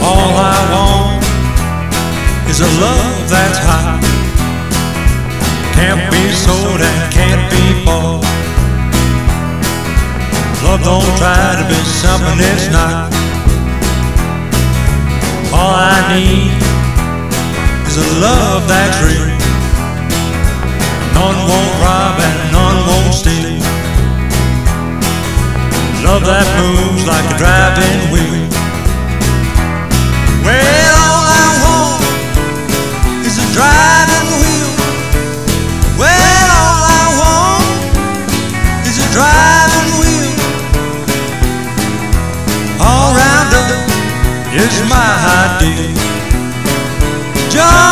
All I want is a love that's hot, can't be sold and can't be bought. Love don't try to be something it's not. All I need is a love that's real. None won't rob and none won't steal. Love that moves like a driving wheel. Well, all I want is a driving wheel. Well, all I want is a driving wheel. All round up is my ideal.